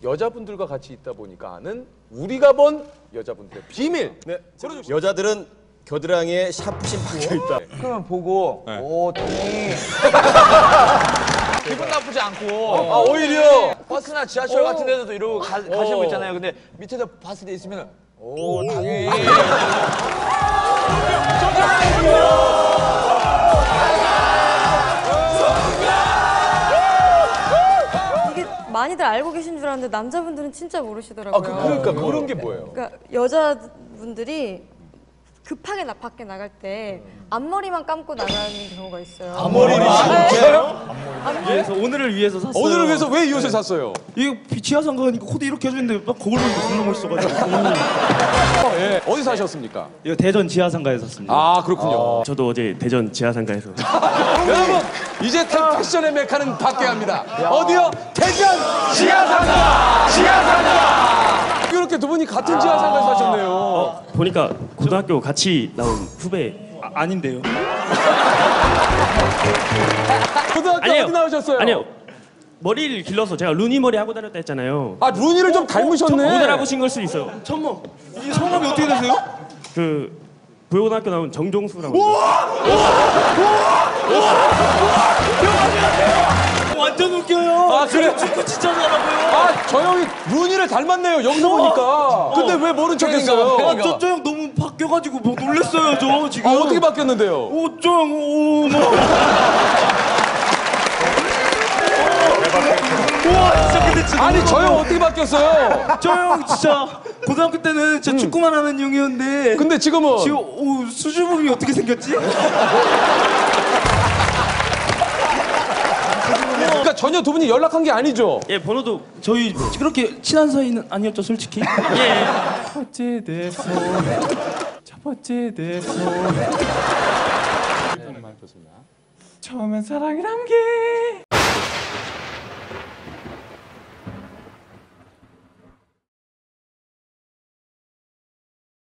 여자분들과 같이 있다 보니까 아는 우리가 본 여자분들의 비밀. 네. 여자들은 겨드랑이에 샤프심 박혀 있다. 그러면 보고 오 동이 기분 나쁘지 않고 아, 오히려 버스나 지하철 같은 데서도 이러고 가시는 거 있잖아요. 근데 밑에서 봤을 때 있으면 오 당연히 이게 많이들 알고 계신 줄 알았는데 남자분들은 진짜 모르시더라고요. 그러니까 그런 게 뭐예요? 그러니까 여자분들이 급하게 밖에 나갈 때 앞머리만 감고 나가는 경우가 있어요. 앞머리만? 진짜요? 그래서 오늘을 위해서 샀어요. 오늘을 위해서 왜 이 옷을 샀어요? 이거 지하상 가니까 코디 이렇게 해주는데 막 거울 보니까 겁나 멋있어가지고. 예. 어디 사셨습니까? 이거 대전 지하상가에서 샀습니다. 아, 그렇군요. 저도 어제 대전 지하상가에서 여러분, 이제 패션의 메카는 바뀌어야 합니다. 어디요? 대전 지하상가! 지하상가! 이렇게 두 분이 같은 지하상가에서 사셨네요. 보니까 고등학교 같이 나온 후배. 아닌데요. 고등학교 어디 나오셨어요? 아니요. 머리를 길러서 제가 루니 머리 하고 다녔다 했잖아요. 아, 루니를 좀 닮으셨네. 모델 하고신 걸 수도 있어요. 천모. 이 성함이 어떻게 되세요? 그 부여고등학교 나온 정종수라고. 완전 웃겨요. 아, 그래? 축구 진짜 잘하고요. 아, 저 형이 루니를 닮았네요. 여기서 보니까. 근데 왜 모른 척했어요? 저 형 너무 바뀌어가지고 뭐 놀랬어요 저 지금. 아, 어떻게 바뀌었는데요? 저 형, 뭐. 우와 진짜 근데 진짜 아니, 저 형 어떻게 바뀌었어요? 저 형 진짜 고등학교 때는 진짜 축구만 하는 형이었는데 근데 지금은? 지금 수줍음이 어떻게 생겼지? 그러니까 전혀 두 분이 연락한 게 아니죠? 예, 번호도 저희 그렇게 친한 사이는 아니었죠 솔직히. 예. 첫째 대소 첫 번째 대소 처음엔 사랑이란 게